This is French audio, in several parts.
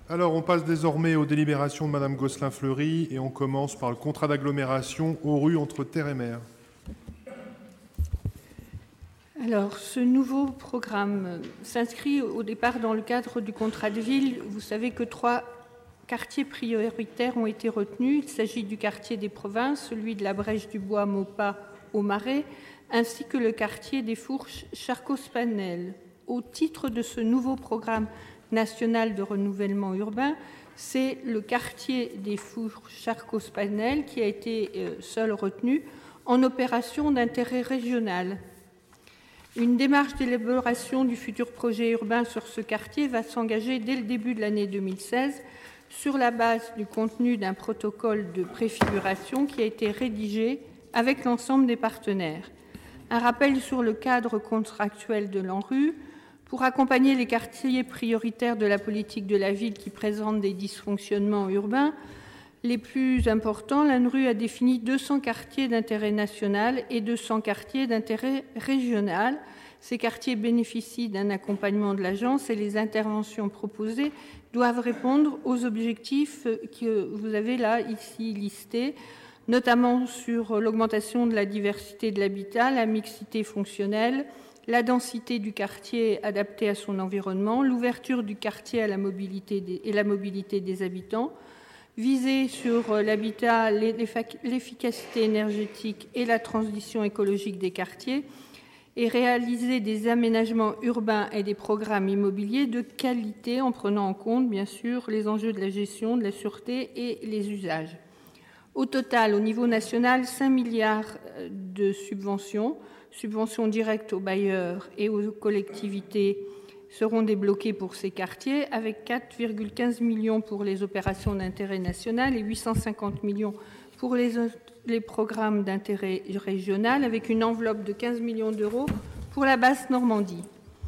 Alors, on passe désormais aux délibérations de Madame Gosselin-Fleury et on commence par le contrat d'agglomération aux rues entre terre et mer. Alors, ce nouveau programme s'inscrit au départ dans le cadre du contrat de ville. Vous savez que 3 quartiers prioritaires ont été retenus. Il s'agit du quartier des Provinces, celui de la Brèche du Bois, Maupas, au Marais, ainsi que le quartier des Fourches, Charcos-Panel. Au titre de ce nouveau programme national de renouvellement urbain, c'est le quartier des Fourches, Charcos-Panel qui a été seul retenu en opération d'intérêt régional. Une démarche d'élaboration du futur projet urbain sur ce quartier va s'engager dès le début de l'année 2016 sur la base du contenu d'un protocole de préfiguration qui a été rédigé avec l'ensemble des partenaires. Un rappel sur le cadre contractuel de l'ANRU. Pour accompagner les quartiers prioritaires de la politique de la ville qui présentent des dysfonctionnements urbains les plus importants, l'ANRU a défini 200 quartiers d'intérêt national et 200 quartiers d'intérêt régional. Ces quartiers bénéficient d'un accompagnement de l'agence et les interventions proposées doivent répondre aux objectifs que vous avez là, ici, listés, notamment sur l'augmentation de la diversité de l'habitat, la mixité fonctionnelle, la densité du quartier adaptée à son environnement, l'ouverture du quartier à la mobilité et la mobilité des habitants, viser sur l'habitat, l'efficacité énergétique et la transition écologique des quartiers et réaliser des aménagements urbains et des programmes immobiliers de qualité en prenant en compte, bien sûr, les enjeux de la gestion, de la sûreté et les usages. Au total, au niveau national, 5 milliards de subventions directes aux bailleurs et aux collectivités seront débloqués pour ces quartiers, avec 4,15 millions pour les opérations d'intérêt national et 850 millions pour les programmes d'intérêt régional, avec une enveloppe de 15 millions d'euros pour la Basse-Normandie.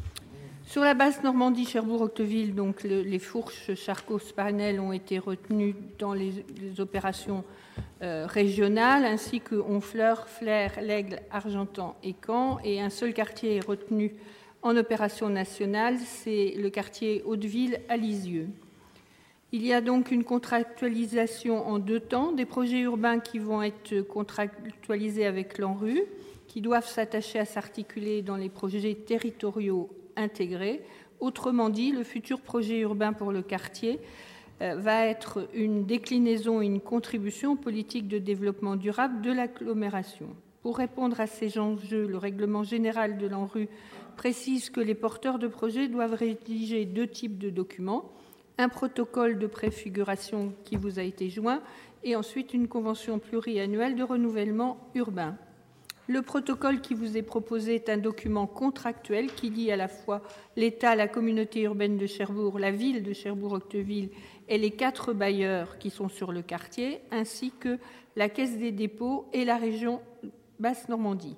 Sur la Basse-Normandie, Cherbourg-Octeville, donc les Fourches, Charcos-Panel ont été retenus dans les opérations régionales, ainsi que Honfleur, Flers, l'Aigle, Argentan et Caen. Et un seul quartier est retenu en opération nationale, c'est le quartier Hauteville à Lisieux. Il y a donc une contractualisation en 2 temps, des projets urbains qui vont être contractualisés avec l'ANRU, qui doivent s'attacher à s'articuler dans les projets territoriaux intégrés. Autrement dit, le futur projet urbain pour le quartier va être une déclinaison et une contribution aux politiques de développement durable de l'agglomération. Pour répondre à ces enjeux, le règlement général de l'ANRU précise que les porteurs de projets doivent rédiger 2 types de documents, un protocole de préfiguration qui vous a été joint et ensuite une convention pluriannuelle de renouvellement urbain. Le protocole qui vous est proposé est un document contractuel qui lie à la fois l'État, la communauté urbaine de Cherbourg, la ville de Cherbourg-Octeville et les 4 bailleurs qui sont sur le quartier, ainsi que la Caisse des dépôts et la région Basse-Normandie.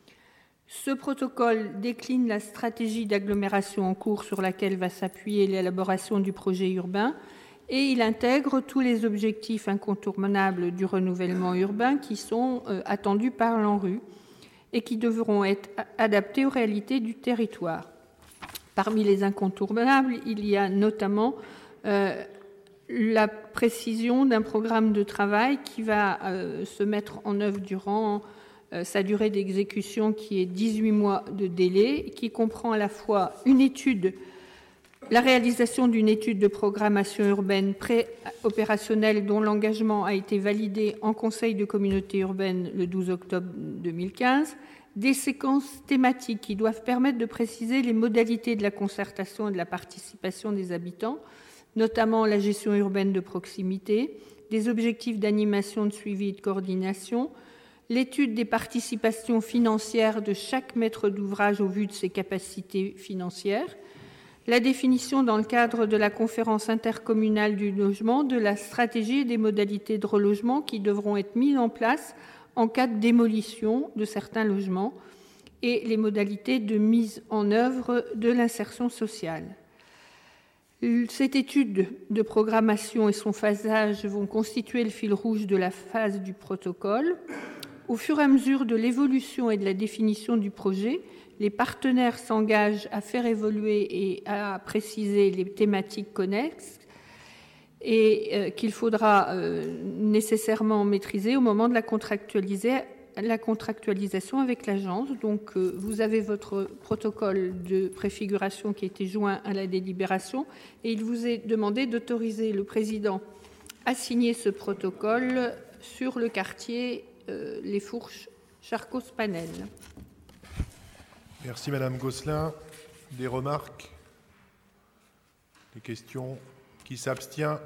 Ce protocole décline la stratégie d'agglomération en cours sur laquelle va s'appuyer l'élaboration du projet urbain et il intègre tous les objectifs incontournables du renouvellement urbain qui sont attendus par l'ANRU et qui devront être adaptés aux réalités du territoire. Parmi les incontournables, il y a notamment la précision d'un programme de travail qui va se mettre en œuvre durant sa durée d'exécution qui est 18 mois de délai, qui comprend à la fois la réalisation d'une étude de programmation urbaine pré-opérationnelle dont l'engagement a été validé en Conseil de communauté urbaine le 12 octobre 2015, des séquences thématiques qui doivent permettre de préciser les modalités de la concertation et de la participation des habitants, notamment la gestion urbaine de proximité, des objectifs d'animation, de suivi et de coordination, l'étude des participations financières de chaque maître d'ouvrage au vu de ses capacités financières, la définition dans le cadre de la conférence intercommunale du logement de la stratégie et des modalités de relogement qui devront être mises en place en cas de démolition de certains logements et les modalités de mise en œuvre de l'insertion sociale. Cette étude de programmation et son phasage vont constituer le fil rouge de la phase du protocole. Au fur et à mesure de l'évolution et de la définition du projet, les partenaires s'engagent à faire évoluer et à préciser les thématiques connexes et qu'il faudra nécessairement maîtriser au moment de la contractualisation avec l'agence. Donc, vous avez votre protocole de préfiguration qui a été joint à la délibération et il vous est demandé d'autoriser le président à signer ce protocole sur le quartier Les Fourches Charcos-Panel. Merci Madame Gosselin. Des remarques? Des questions? Qui s'abstient?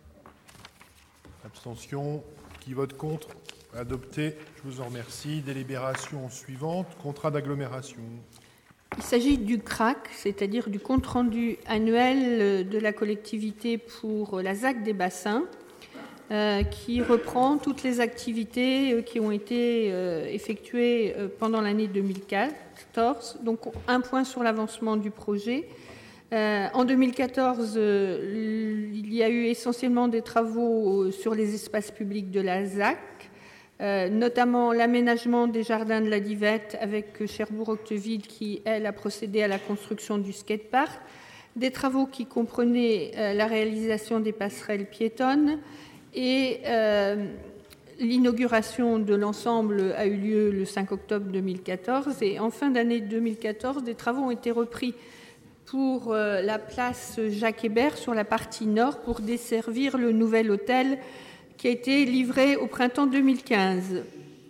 Abstention? Qui vote contre? Adopté. Je vous en remercie. Délibération suivante. Contrat d'agglomération. Il s'agit du CRAC, c'est-à-dire du compte-rendu annuel de la collectivité pour la ZAC des bassins, qui reprend toutes les activités qui ont été effectuées pendant l'année 2014. Donc, un point sur l'avancement du projet. En 2014, il y a eu essentiellement des travaux sur les espaces publics de la ZAC, notamment l'aménagement des jardins de la Divette avec Cherbourg-Octeville qui, elle, a procédé à la construction du skatepark, des travaux qui comprenaient la réalisation des passerelles piétonnes et l'inauguration de l'ensemble a eu lieu le 5 octobre 2014 et en fin d'année 2014, des travaux ont été repris pour la place Jacques-Hébert sur la partie nord pour desservir le nouvel hôtel qui a été livré au printemps 2015.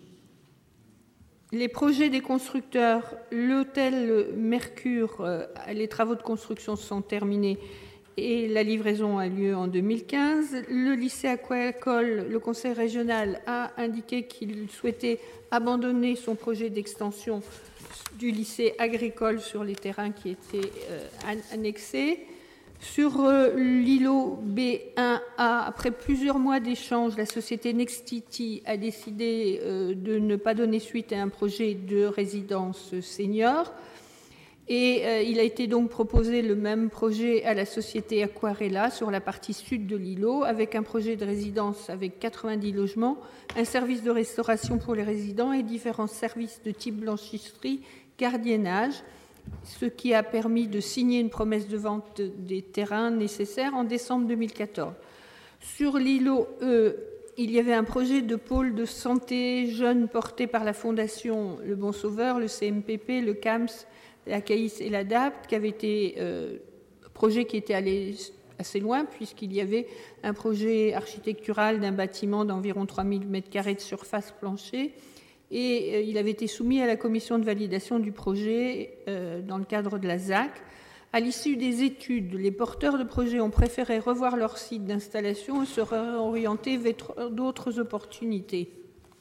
Les projets des constructeurs, l'hôtel Mercure, les travaux de construction sont terminés et la livraison a lieu en 2015. Le lycée aquacole, le conseil régional a indiqué qu'il souhaitait abandonner son projet d'extension du lycée agricole sur les terrains qui étaient annexés. Sur l'îlot B1A, après plusieurs mois d'échanges, la société Nextity a décidé de ne pas donner suite à un projet de résidence senior. Et il a été donc proposé le même projet à la société Aquarella sur la partie sud de l'îlot, avec un projet de résidence avec 90 logements, un service de restauration pour les résidents et différents services de type blanchisserie, gardiennage, ce qui a permis de signer une promesse de vente des terrains nécessaires en décembre 2014. Sur l'îlot E, il y avait un projet de pôle de santé jeunes porté par la Fondation Le Bon Sauveur, le CMPP, le CAMS, la CAIS et l'ADAPT, qui avait été projet qui était allé assez loin, puisqu'il y avait un projet architectural d'un bâtiment d'environ 3000 m² de surface plancher, et il avait été soumis à la commission de validation du projet dans le cadre de la ZAC. À l'issue des études, les porteurs de projets ont préféré revoir leur site d'installation et se réorienter vers d'autres opportunités.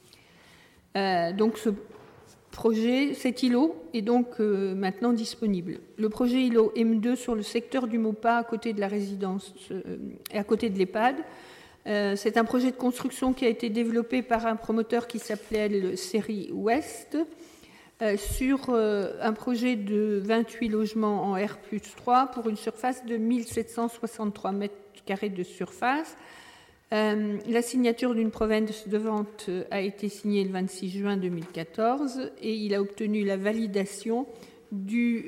Donc ce projet, cet îlot est donc maintenant disponible. Le projet îlot M2 sur le secteur du Maupas à côté de la résidence et à côté de l'EHPAD, c'est un projet de construction qui a été développé par un promoteur qui s'appelait Série Ouest sur un projet de 28 logements en R+3 pour une surface de 1763 m² de surface. La signature d'une promesse de vente a été signée le 26 juin 2014 et il a obtenu la validation du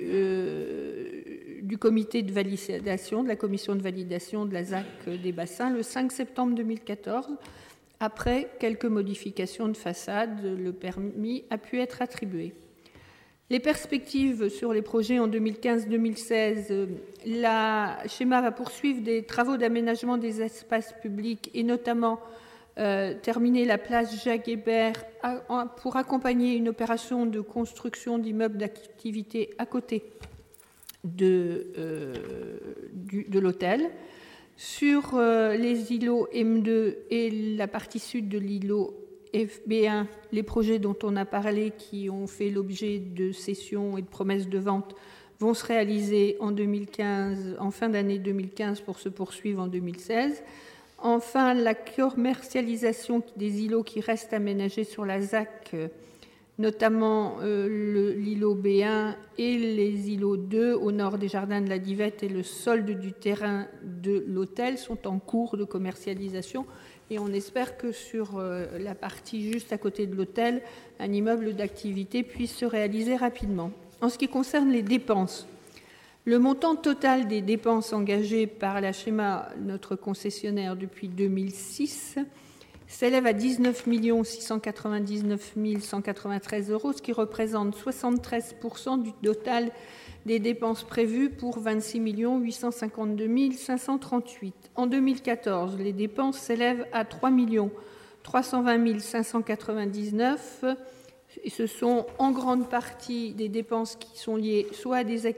comité de validation, de la commission de validation de la ZAC des bassins le 5 septembre 2014. Après quelques modifications de façade, le permis a pu être attribué. Les perspectives sur les projets en 2015-2016, la schéma va poursuivre des travaux d'aménagement des espaces publics et notamment terminer la place Jacques-Hébert pour accompagner une opération de construction d'immeubles d'activité à côté de l'hôtel. Sur les îlots M2 et la partie sud de l'îlot FB1, les projets dont on a parlé qui ont fait l'objet de cessions et de promesses de vente vont se réaliser en 2015, en fin d'année 2015 pour se poursuivre en 2016. Enfin, la commercialisation des îlots qui restent aménagés sur la ZAC, notamment l'îlot B1 et les îlots 2 au nord des jardins de la Divette et le solde du terrain de l'hôtel sont en cours de commercialisation. Et on espère que sur la partie juste à côté de l'hôtel, un immeuble d'activité puisse se réaliser rapidement. En ce qui concerne les dépenses, Le montant total des dépenses engagées par la Schéma, notre concessionnaire depuis 2006, s'élève à 19 699 193 €, ce qui représente 73% du total des dépenses prévues pour 26 852 538. En 2014, les dépenses s'élèvent à 3 320 599 €. Et ce sont en grande partie des dépenses qui sont liées soit à des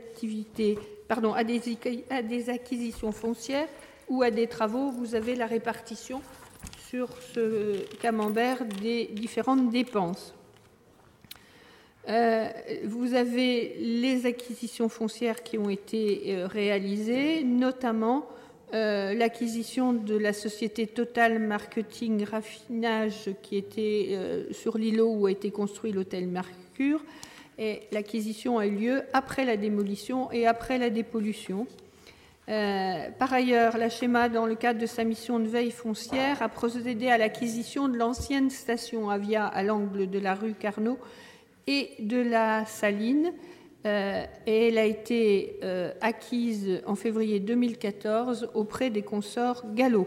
à des acquisitions foncières ou à des travaux. Vous avez la répartition sur ce camembert des différentes dépenses. Vous avez les acquisitions foncières qui ont été réalisées, notamment l'acquisition de la société Total Marketing Raffinage qui était sur l'îlot où a été construit l'hôtel Mercure. Et l'acquisition a eu lieu après la démolition et après la dépollution. Par ailleurs, la Schéma, dans le cadre de sa mission de veille foncière, a procédé à l'acquisition de l'ancienne station Avia à l'angle de la rue Carnot et de la Saline. Et elle a été acquise en février 2014 auprès des consorts Gallo.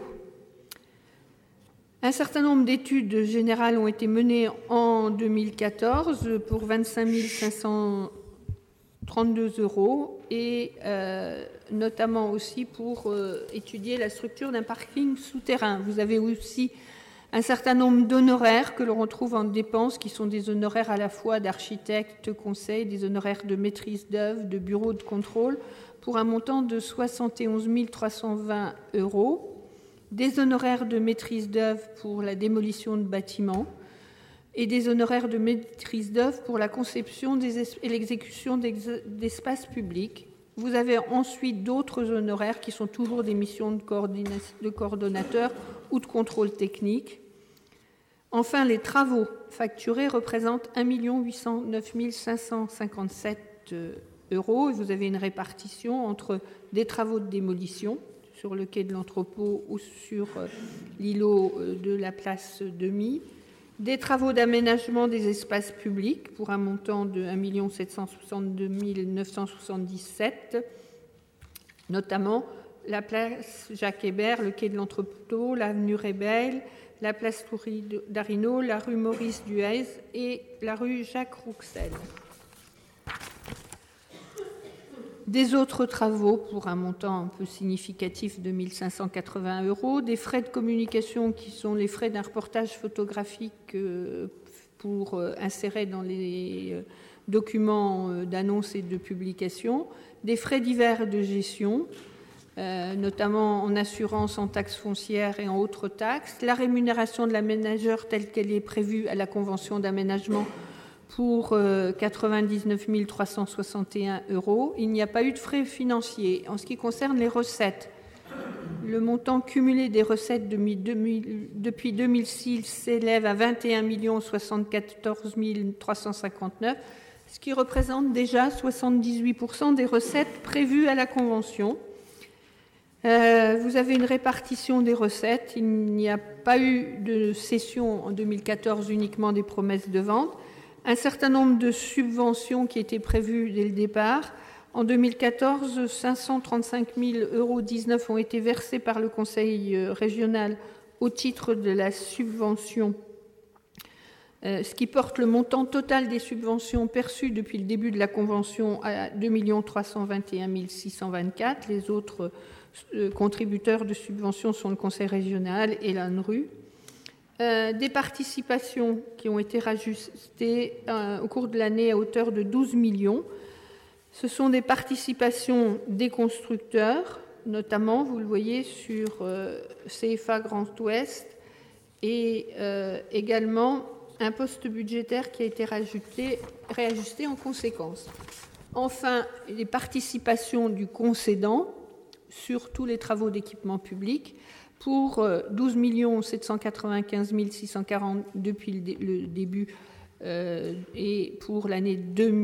Un certain nombre d'études générales ont été menées en 2014 pour 25 532 € et notamment aussi pour étudier la structure d'un parking souterrain. Vous avez aussi un certain nombre d'honoraires que l'on retrouve en dépenses, qui sont des honoraires à la fois d'architectes, conseils, des honoraires de maîtrise d'œuvre, de bureau de contrôle, pour un montant de 71 320 €, des honoraires de maîtrise d'œuvre pour la démolition de bâtiments et des honoraires de maîtrise d'œuvre pour la conception et l'exécution d'espaces publics. Vous avez ensuite d'autres honoraires qui sont toujours des missions de coordonnateur ou de contrôle technique. Enfin, les travaux facturés représentent 1 809 557 €. Vous avez une répartition entre des travaux de démolition sur le quai de l'entrepôt ou sur l'îlot de la place Demy, des travaux d'aménagement des espaces publics pour un montant de 1 762 977, notamment la place Jacques-Hébert, le quai de l'entrepôt, l'avenue Rébel, la place Toury d'Arinaud, la rue Maurice Duez et la rue Jacques Rouxel. Des autres travaux pour un montant un peu significatif de 1 580 €, des frais de communication qui sont les frais d'un reportage photographique pour insérer dans les documents d'annonce et de publication, des frais divers de gestion, notamment en assurance, en taxes foncières et en autres taxes, la rémunération de l'aménageur telle qu'elle est prévue à la convention d'aménagement pour 99 361 €. Il n'y a pas eu de frais financiers. En ce qui concerne les recettes, le montant cumulé des recettes depuis 2006 s'élève à 21 074 359, ce qui représente déjà 78% des recettes prévues à la convention. Vous avez une répartition des recettes. Il n'y a pas eu de cession en 2014, uniquement des promesses de vente. Un certain nombre de subventions qui étaient prévues dès le départ. En 2014, 535 019 € ont été versés par le Conseil régional au titre de la subvention, ce qui porte le montant total des subventions perçues depuis le début de la Convention à 2 321 624. Les autres contributeurs de subventions sont le Conseil régional et l'ANRU. Des participations qui ont été rajustées au cours de l'année à hauteur de 12 millions. Ce sont des participations des constructeurs, notamment, vous le voyez, sur CFA Grand Ouest, et également un poste budgétaire qui a été réajusté en conséquence. Enfin, les participations du concédant sur tous les travaux d'équipement public pour 12 795 640 depuis le début et pour l'année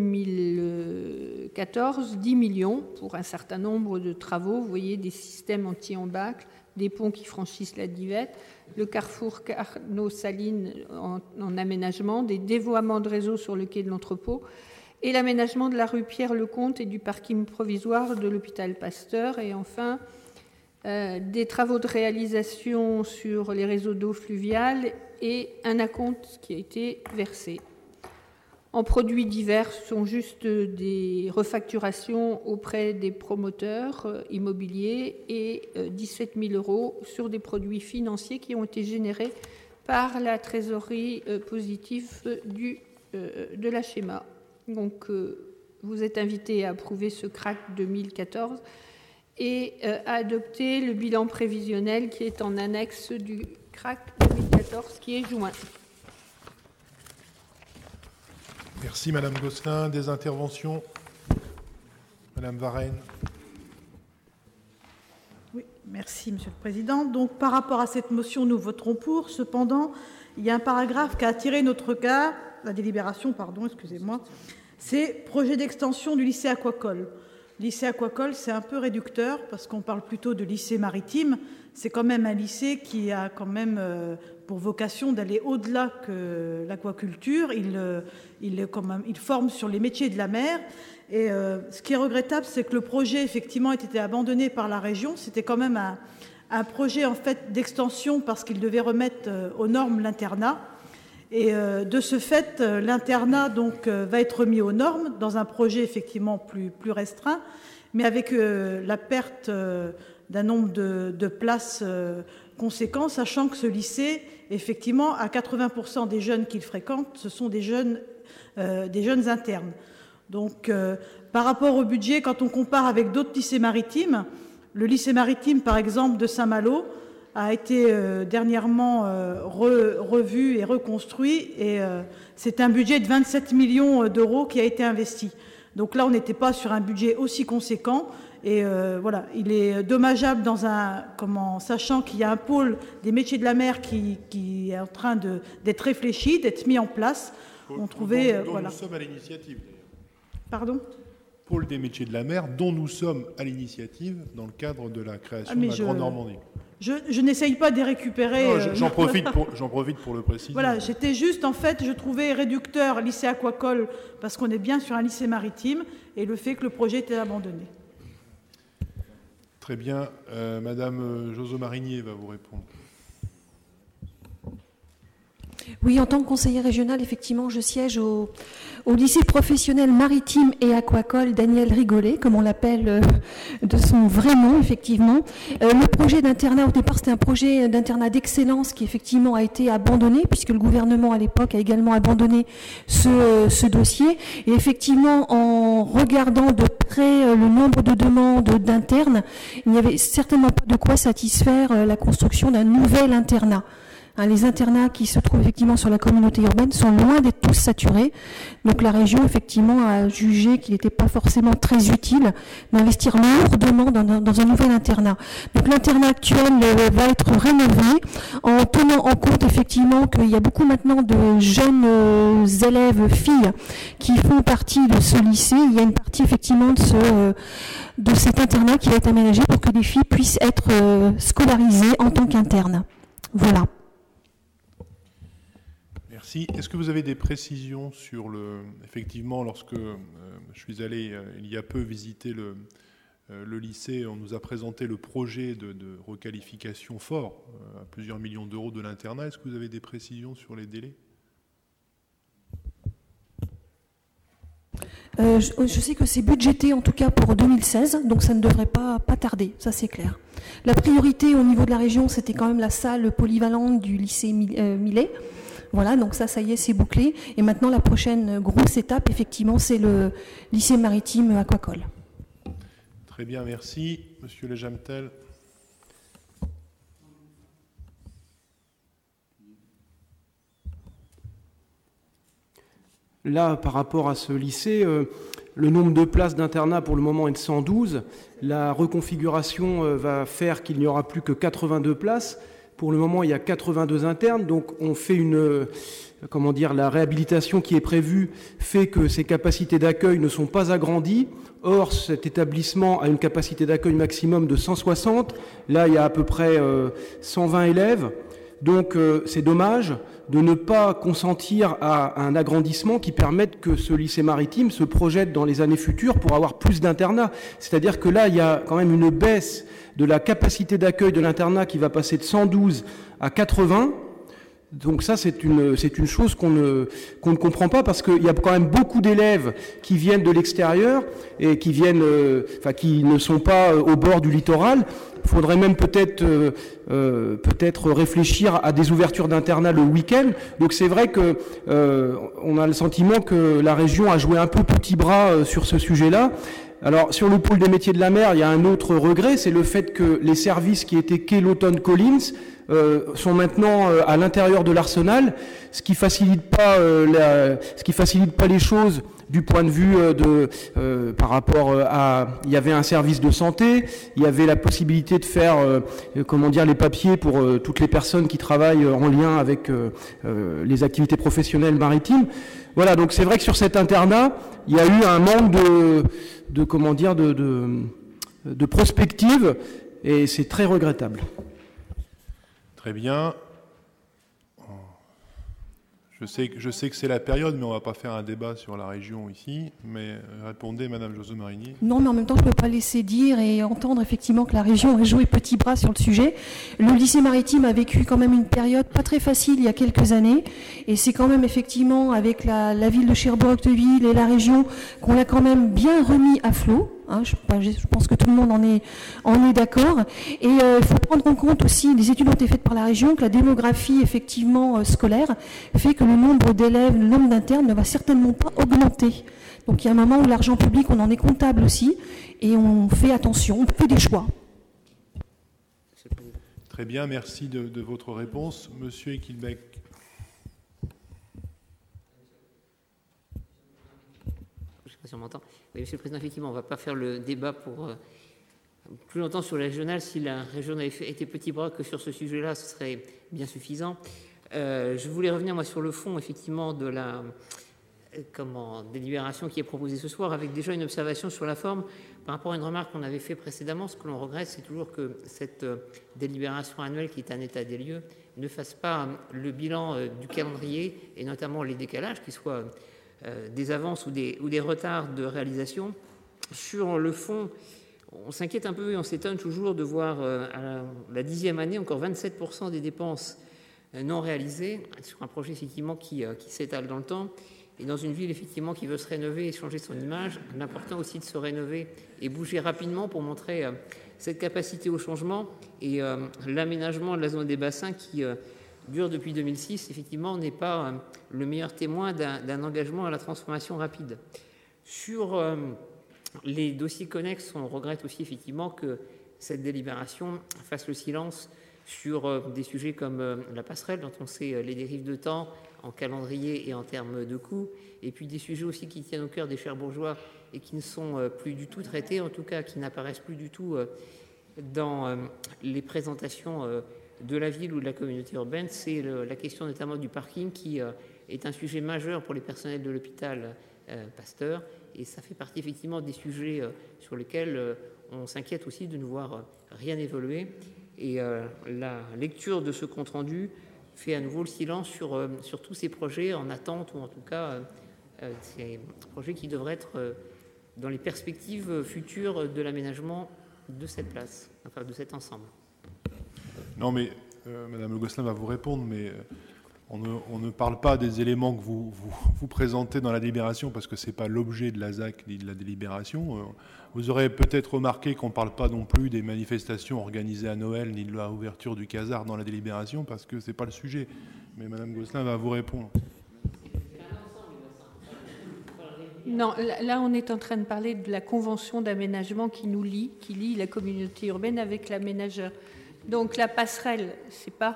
2014, 10 millions pour un certain nombre de travaux. Vous voyez des systèmes anti-embâcles, des ponts qui franchissent la Divette, le carrefour Carnot-Saline en aménagement, des dévoiements de réseau sur le quai de l'entrepôt et l'aménagement de la rue Pierre-Lecomte et du parking provisoire de l'hôpital Pasteur, et enfin des travaux de réalisation sur les réseaux d'eau fluviale et un acompte qui a été versé. En produits divers, ce sont juste des refacturations auprès des promoteurs immobiliers et 17 000 € sur des produits financiers qui ont été générés par la trésorerie positive de la Schéma. Donc, vous êtes invités à approuver ce CRAC 2014 et à adopter le bilan prévisionnel qui est en annexe du CRAC 2014 qui est joint. Merci Madame Gosselin. Des interventions? Madame Varenne. Oui, merci Monsieur le Président. Donc par rapport à cette motion, nous voterons pour. Cependant, il y a un paragraphe qui a attiré notre regard, la délibération, pardon, excusez-moi, c'est projet d'extension du lycée Aquacole. Lycée Aquacole, c'est un peu réducteur parce qu'on parle plutôt de lycée maritime. C'est quand même un lycée qui a quand même pour vocation d'aller au-delà que l'aquaculture. Il forme sur les métiers de la mer. Et ce qui est regrettable, c'est que le projet, effectivement, a été abandonné par la région. C'était quand même un projet, en fait, d'extension parce qu'il devait remettre aux normes l'internat. Et de ce fait, l'internat donc va être mis aux normes dans un projet effectivement plus restreint, mais avec la perte d'un nombre de places conséquent, sachant que ce lycée, effectivement, à 80% des jeunes qu'il fréquente, ce sont des jeunes internes. Donc, par rapport au budget, quand on compare avec d'autres lycées maritimes, le lycée maritime, par exemple, de Saint-Malo, a été dernièrement revu et reconstruit, et c'est un budget de 27 millions d'euros qui a été investi. Donc là, on n'était pas sur un budget aussi conséquent, et voilà, il est dommageable sachant qu'il y a un pôle des métiers de la mer qui est en train d'être réfléchi, d'être mis en place. Nous sommes à l'initiative, d'ailleurs. Pardon ? Pôle des métiers de la mer, dont nous sommes à l'initiative dans le cadre de la création de la Grande Normandie. Je n'essaye pas de les récupérer. J'en profite pour le préciser. Voilà, j'étais juste, en fait, je trouvais réducteur lycée Aquacole parce qu'on est bien sur un lycée maritime et le fait que le projet était abandonné. Très bien. Madame Joso Marinier va vous répondre. Oui, en tant que conseillère régionale, effectivement, je siège au lycée professionnel maritime et aquacole Daniel Rigolet, comme on l'appelle de son vrai nom, effectivement. Le projet d'internat, au départ, c'était un projet d'internat d'excellence qui, effectivement, a été abandonné, puisque le gouvernement, à l'époque, a également abandonné ce dossier. Et effectivement, en regardant de près le nombre de demandes d'internes, il n'y avait certainement pas de quoi satisfaire la construction d'un nouvel internat. Les internats qui se trouvent effectivement sur la communauté urbaine sont loin d'être tous saturés. Donc la région, effectivement, a jugé qu'il n'était pas forcément très utile d'investir lourdement dans un nouvel internat. Donc l'internat actuel va être rénové en tenant en compte effectivement qu'il y a beaucoup maintenant de jeunes élèves filles qui font partie de ce lycée. Il y a une partie effectivement de cet internat qui va être aménagé pour que les filles puissent être scolarisées en tant qu'internes. Voilà. Merci. Est-ce que vous avez des précisions sur effectivement, lorsque je suis allé il y a peu visiter le lycée, on nous a présenté le projet de requalification fort à plusieurs millions d'euros de l'internat. Est-ce que vous avez des précisions sur les délais ? Je sais que c'est budgété en tout cas pour 2016, donc ça ne devrait pas tarder, ça c'est clair. La priorité au niveau de la région, c'était quand même la salle polyvalente du lycée Millet. Voilà, donc ça y est, c'est bouclé. Et maintenant, la prochaine grosse étape, effectivement, c'est le lycée maritime aquacole. Très bien, merci. Monsieur Lejamtel. Là, par rapport à ce lycée, le nombre de places d'internat pour le moment est de 112. La reconfiguration va faire qu'il n'y aura plus que 82 places. Pour le moment, il y a 82 internes, donc on fait la réhabilitation qui est prévue fait que ces capacités d'accueil ne sont pas agrandies. Or, cet établissement a une capacité d'accueil maximum de 160. Là, il y a à peu près 120 élèves. Donc c'est dommage de ne pas consentir à un agrandissement qui permette que ce lycée maritime se projette dans les années futures pour avoir plus d'internats. C'est-à-dire que là, il y a quand même une baisse de la capacité d'accueil de l'internat qui va passer de 112 à 80. Donc ça, c'est une chose qu'on ne comprend pas, parce qu'il y a quand même beaucoup d'élèves qui viennent de l'extérieur et qui ne sont pas au bord du littoral. Il faudrait même peut-être réfléchir à des ouvertures d'internat le week-end. Donc c'est vrai que on a le sentiment que la région a joué un peu petit bras sur ce sujet-là. Alors, sur le pôle des métiers de la mer, il y a un autre regret, c'est le fait que les services qui étaient quai Lawton-Collins sont maintenant à l'intérieur de l'Arsenal, ce qui facilite pas les choses du point de vue par rapport à, il y avait un service de santé, il y avait la possibilité de faire les papiers pour toutes les personnes qui travaillent en lien avec les activités professionnelles maritimes. Voilà, donc c'est vrai que sur cet internat, il y a eu un manque de prospective, et c'est très regrettable. Très bien. Je sais que c'est la période, mais on ne va pas faire un débat sur la région ici. Mais répondez, Madame José Marigny. Non, mais en même temps, je ne peux pas laisser dire et entendre effectivement que la région a joué petit bras sur le sujet. Le lycée maritime a vécu quand même une période pas très facile il y a quelques années. Et c'est quand même effectivement avec la ville de Cherbourg-Octeville et la région qu'on l'a quand même bien remis à flot. Je pense que tout le monde en est d'accord. Et il faut prendre en compte aussi, des études ont été faites par la région, que la démographie effectivement scolaire fait que le nombre d'élèves, le nombre d'internes ne va certainement pas augmenter. Donc il y a un moment où l'argent public, on en est comptable aussi, et on fait attention, on fait des choix. Très bien, merci de votre réponse. Monsieur Equilbec. Je ne sais pas si on m'entend. Oui, Monsieur le Président, effectivement, on ne va pas faire le débat pour plus longtemps sur la régionale. Si la région avait été petit bras que sur ce sujet-là, ce serait bien suffisant. Je voulais revenir, moi, sur le fond, effectivement, de la délibération qui est proposée ce soir, avec déjà une observation sur la forme. Par rapport à une remarque qu'on avait fait précédemment, ce que l'on regrette, c'est toujours que cette délibération annuelle, qui est un état des lieux, ne fasse pas le bilan du calendrier, et notamment les décalages, qui soient des avances ou des retards de réalisation. Sur le fond, on s'inquiète un peu et on s'étonne toujours de voir à la 10e année encore 27% des dépenses non réalisées sur un projet effectivement qui s'étale dans le temps. Et dans une ville effectivement qui veut se rénover et changer son image, l'important aussi de se rénover et bouger rapidement pour montrer cette capacité au changement, et l'aménagement de la zone des bassins qui dure depuis 2006, effectivement, n'est pas le meilleur témoin d'un engagement à la transformation rapide. Sur les dossiers connexes, on regrette aussi effectivement que cette délibération fasse le silence sur des sujets comme la passerelle, dont on sait les dérives de temps en calendrier et en termes de coûts, et puis des sujets aussi qui tiennent au cœur des Cherbourgeois et qui ne sont plus du tout traités, en tout cas qui n'apparaissent plus du tout dans les présentations de la ville ou de la communauté urbaine. C'est la question notamment du parking qui est un sujet majeur pour les personnels de l'hôpital Pasteur, et ça fait partie effectivement des sujets sur lesquels on s'inquiète aussi de ne voir rien évoluer. Et la lecture de ce compte-rendu fait à nouveau le silence sur tous ces projets en attente, ou en tout cas ces projets qui devraient être dans les perspectives futures de l'aménagement de cette place, enfin de cet ensemble. Non, mais Madame Le Gosselin va vous répondre, mais on ne parle pas des éléments que vous présentez dans la délibération, parce que ce n'est pas l'objet de la ZAC ni de la délibération. Vous aurez peut-être remarqué qu'on ne parle pas non plus des manifestations organisées à Noël, ni de la ouverture du Casar dans la délibération, parce que ce n'est pas le sujet. Mais Madame Gosselin va vous répondre. Non, là on est en train de parler de la convention d'aménagement qui lie la communauté urbaine avec l'aménageur. Donc la passerelle, c'est pas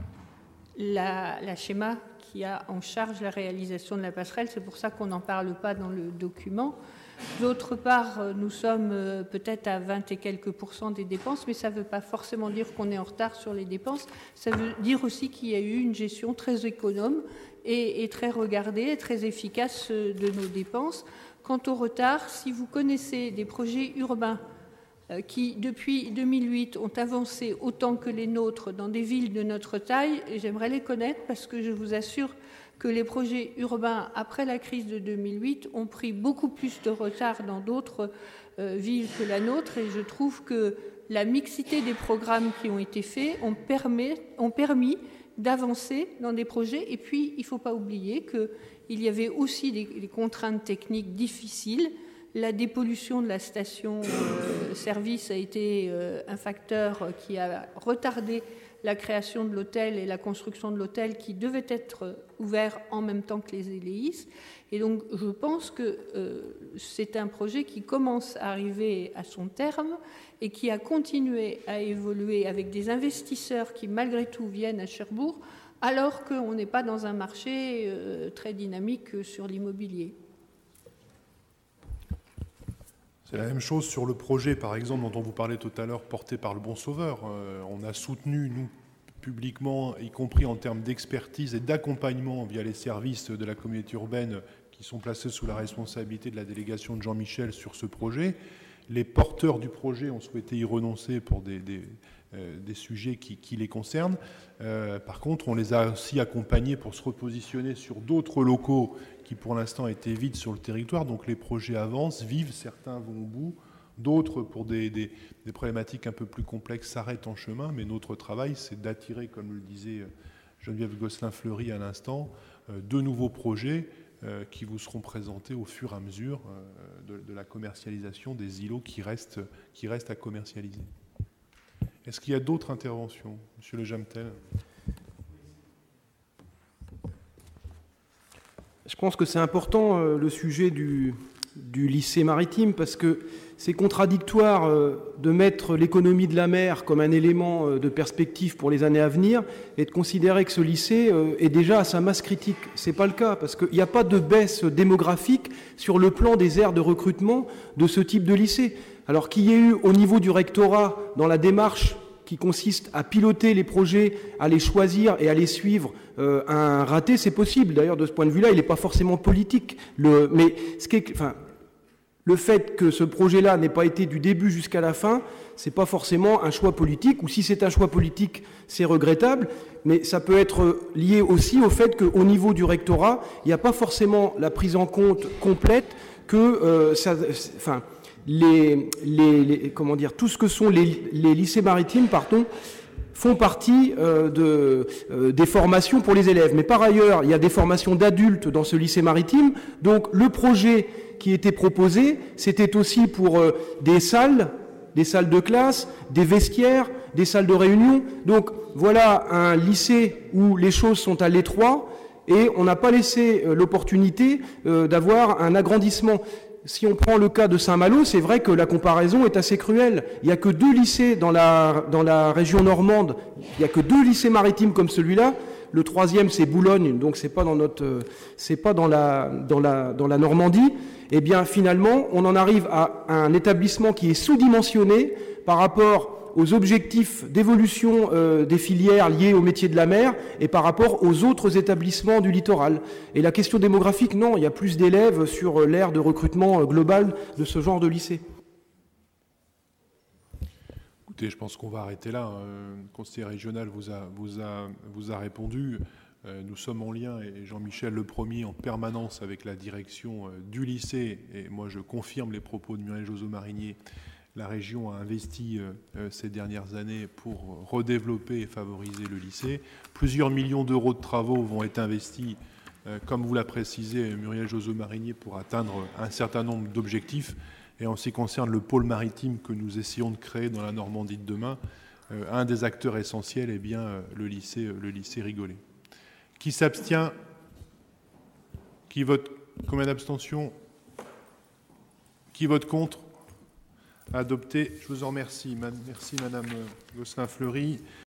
la schéma qui a en charge la réalisation de la passerelle, c'est pour ça qu'on n'en parle pas dans le document. D'autre part, nous sommes peut-être à 20 et quelques % des dépenses, mais ça ne veut pas forcément dire qu'on est en retard sur les dépenses. Ça veut dire aussi qu'il y a eu une gestion très économe et très regardée et très efficace de nos dépenses. Quant au retard, si vous connaissez des projets urbains qui, depuis 2008, ont avancé autant que les nôtres dans des villes de notre taille, et j'aimerais les connaître parce que je vous assure que les projets urbains, après la crise de 2008, ont pris beaucoup plus de retard dans d'autres villes que la nôtre, et je trouve que la mixité des programmes qui ont été faits ont permis d'avancer dans des projets. Et puis, il ne faut pas oublier qu'il y avait aussi des contraintes techniques difficiles. La dépollution de la station-service a été un facteur qui a retardé la création de l'hôtel et la construction de l'hôtel qui devait être ouvert en même temps que les ELEIS. Et donc, je pense que c'est un projet qui commence à arriver à son terme et qui a continué à évoluer avec des investisseurs qui, malgré tout, viennent à Cherbourg, alors qu'on n'est pas dans un marché très dynamique sur l'immobilier. C'est la même chose sur le projet, par exemple, dont on vous parlait tout à l'heure, porté par le Bon Sauveur. On a soutenu, nous, publiquement, y compris en termes d'expertise et d'accompagnement via les services de la communauté urbaine qui sont placés sous la responsabilité de la délégation de Jean-Michel sur ce projet. Les porteurs du projet ont souhaité y renoncer pour des sujets qui les concernent. Par contre, on les a aussi accompagnés pour se repositionner sur d'autres locaux qui, pour l'instant, étaient vides sur le territoire. Donc les projets avancent, vivent, certains vont au bout, d'autres, pour des problématiques un peu plus complexes, s'arrêtent en chemin. Mais notre travail, c'est d'attirer, comme le disait Geneviève Gosselin-Fleury à l'instant, de nouveaux projets qui vous seront présentés au fur et à mesure de la commercialisation des îlots qui restent à commercialiser. Est-ce qu'il y a d'autres interventions, Monsieur Le Jamtel? Je pense que c'est important le sujet du lycée maritime, parce que c'est contradictoire de mettre l'économie de la mer comme un élément de perspective pour les années à venir et de considérer que ce lycée est déjà à sa masse critique. Ce n'est pas le cas, parce qu'il n'y a pas de baisse démographique sur le plan des aires de recrutement de ce type de lycée. Alors qu'il y ait eu au niveau du rectorat, dans la démarche qui consiste à piloter les projets, à les choisir et à les suivre, un raté, c'est possible. D'ailleurs, de ce point de vue-là, il n'est pas forcément politique. Mais le fait que ce projet-là n'ait pas été du début jusqu'à la fin, c'est pas forcément un choix politique, ou si c'est un choix politique, c'est regrettable, mais ça peut être lié aussi au fait qu'au niveau du rectorat, il n'y a pas forcément la prise en compte complète que tout ce que sont les lycées maritimes, font partie des formations pour les élèves. Mais par ailleurs, il y a des formations d'adultes dans ce lycée maritime. Donc le projet qui était proposé, c'était aussi pour des salles de classe, des vestiaires, des salles de réunion. Donc voilà un lycée où les choses sont à l'étroit et on n'a pas laissé l'opportunité d'avoir un agrandissement. Si on prend le cas de Saint-Malo, c'est vrai que la comparaison est assez cruelle. Il n'y a que 2 lycées dans la région normande. Il n'y a que 2 lycées maritimes comme celui-là. Le 3e, c'est Boulogne, donc c'est pas dans la Normandie. Eh bien, finalement, on en arrive à un établissement qui est sous-dimensionné par rapport aux objectifs d'évolution des filières liées au métier de la mer et par rapport aux autres établissements du littoral. Et la question démographique, non, il y a plus d'élèves sur l'aire de recrutement global de ce genre de lycée. Écoutez, je pense qu'on va arrêter là. Le conseiller régional vous a répondu. Nous sommes en lien, et Jean-Michel le premier, en permanence avec la direction du lycée. Et moi, je confirme les propos de Muriel Joseau-Marinier. La région a investi ces dernières années pour redévelopper et favoriser le lycée. Plusieurs millions d'euros de travaux vont être investis, comme vous l'a précisé Muriel Joseau-Marinier, pour atteindre un certain nombre d'objectifs. Et en ce qui concerne le pôle maritime que nous essayons de créer dans la Normandie de demain, un des acteurs essentiels est bien le lycée Rigolet. Qui s'abstient? Qui vote? Combien d'abstentions? Qui vote contre? Adopté. Je vous en remercie. Merci Madame Gosselin-Fleury.